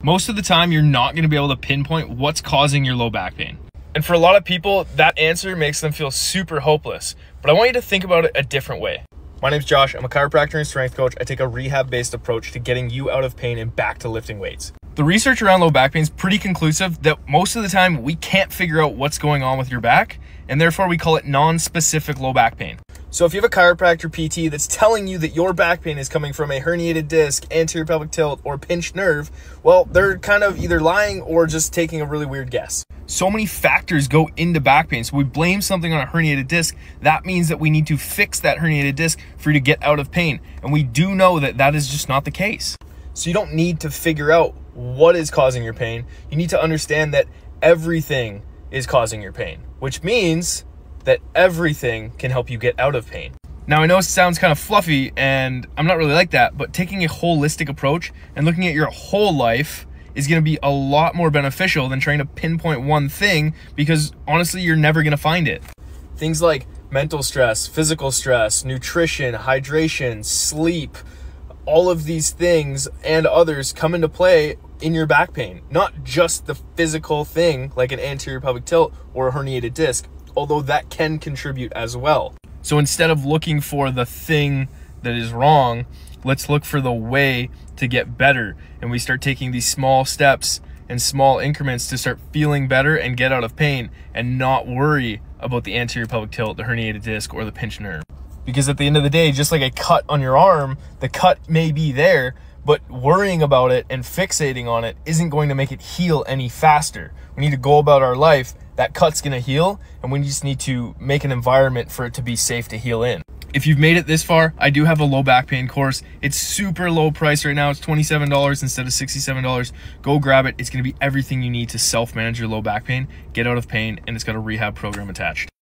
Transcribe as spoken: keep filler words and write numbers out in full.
Most of the time, you're not going to be able to pinpoint what's causing your low back pain. And for a lot of people, that answer makes them feel super hopeless. But I want you to think about it a different way. My name's Josh. I'm a chiropractor and strength coach. I take a rehab-based approach to getting you out of pain and back to lifting weights. The research around low back pain is pretty conclusive that most of the time we can't figure out what's going on with your back, and therefore we call it non-specific low back pain. So if you have a chiropractor P T that's telling you that your back pain is coming from a herniated disc, anterior pelvic tilt, or pinched nerve, well, they're kind of either lying or just taking a really weird guess. So many factors go into back pain. So we blame something on a herniated disc. That means that we need to fix that herniated disc for you to get out of pain. And we do know that that is just not the case. So you don't need to figure out what is causing your pain. You need to understand that everything is causing your pain, which means that everything can help you get out of pain. Now, I know it sounds kind of fluffy, and I'm not really like that, but taking a holistic approach and looking at your whole life is going to be a lot more beneficial than trying to pinpoint one thing, because honestly, you're never going to find it. Things like mental stress, physical stress, nutrition, hydration, sleep, all of these things and others come into play in your back pain, not just the physical thing like an anterior pelvic tilt or a herniated disc, although that can contribute as well. So instead of looking for the thing that is wrong, let's look for the way to get better. And we start taking these small steps and small increments to start feeling better and get out of pain and not worry about the anterior pelvic tilt, the herniated disc, or the pinched nerve. Because at the end of the day, just like a cut on your arm, the cut may be there, but worrying about it and fixating on it isn't going to make it heal any faster. We need to go about our life. That cut's gonna heal, and we just need to make an environment for it to be safe to heal in. If you've made it this far, I do have a low back pain course. It's super low price right now. It's twenty-seven dollars instead of sixty-seven dollars. Go grab it. It's gonna be everything you need to self-manage your low back pain, get out of pain, and it's got a rehab program attached.